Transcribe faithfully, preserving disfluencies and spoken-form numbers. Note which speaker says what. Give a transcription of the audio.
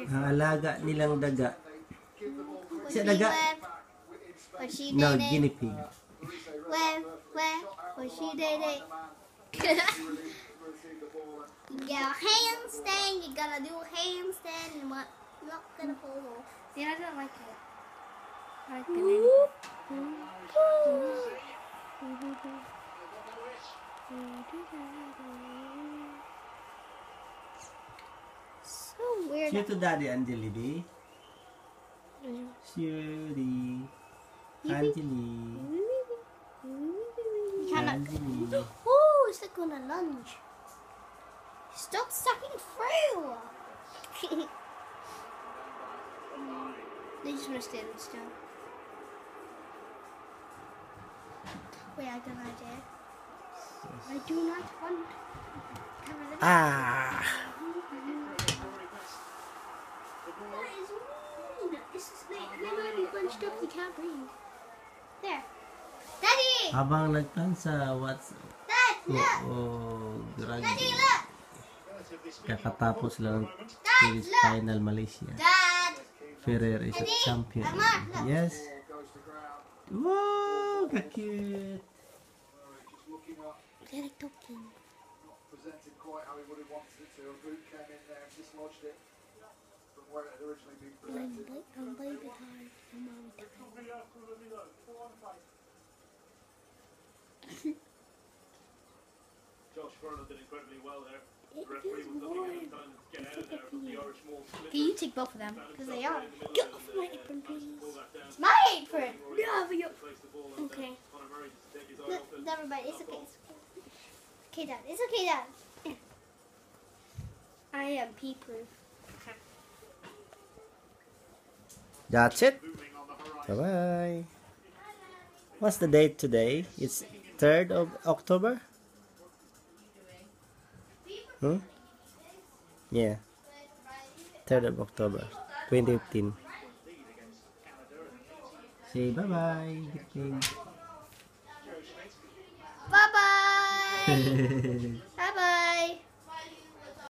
Speaker 1: Ang alaga nilang daga.
Speaker 2: Was
Speaker 1: Siya
Speaker 2: she
Speaker 1: daga?
Speaker 2: where? Was she
Speaker 1: No,
Speaker 2: did it?
Speaker 1: guinea pig.
Speaker 2: Where? Where? Was she did it? You get a handstand. You gotta do a handstand, and what? Not gonna fall off.
Speaker 3: Yeah, I don't like it. I like banana.
Speaker 2: So weird.
Speaker 1: Siya to daddy Angelie, di? Shuri. Angelie. Angelie.
Speaker 2: Oh, it's like on a lunge. Stop sucking through. They just want to stand still. Wait, I got an idea. I do not want.
Speaker 1: Ah!
Speaker 2: That is mean. This is they, they might be bunched up. You can't breathe. There, Daddy.
Speaker 1: Habang nagtansa, what's...
Speaker 2: Dad, look.
Speaker 1: Oo, grabe.
Speaker 2: Daddy, look.
Speaker 1: Kakatapos lang ng
Speaker 2: Dad,
Speaker 1: series
Speaker 2: look.
Speaker 1: final Malaysia.
Speaker 2: Dad.
Speaker 1: Ferrer is a
Speaker 2: Daddy,
Speaker 1: champion.
Speaker 2: Almar, look.
Speaker 1: Yes. Wow, ka-cute.
Speaker 2: They're like talking.
Speaker 4: Presented quite how he would have wanted it to. A boot came in there and dislodged it from where it had originally been
Speaker 2: I'm,
Speaker 4: presented.
Speaker 2: ba- I'm baby tired. I'm mommy tired.
Speaker 5: Josh Furlong did incredibly well there.
Speaker 2: It
Speaker 5: The referee
Speaker 2: is
Speaker 5: was looking at him
Speaker 2: warm.
Speaker 5: trying to get out of there from the Irish Mall split.
Speaker 3: Can you take both of them? Because they are.
Speaker 2: Get off my apron, please.
Speaker 5: Pull that down.
Speaker 2: It's my apron.
Speaker 3: Yeah, but you.
Speaker 5: Place the ball and
Speaker 3: Okay.
Speaker 5: then Conor Murray just take his eye
Speaker 2: No,
Speaker 5: off it.
Speaker 2: never mind. It's okay. It's okay. Okay, Dad. It's okay, Dad.
Speaker 3: I am pee proof.
Speaker 1: That's it.
Speaker 4: Moving on the horizon.
Speaker 1: Bye-bye. What's the date today? It's third of October? Hmm? Yeah. third of October, twenty fifteen. Say bye-bye. Good thing.
Speaker 2: Bye bye.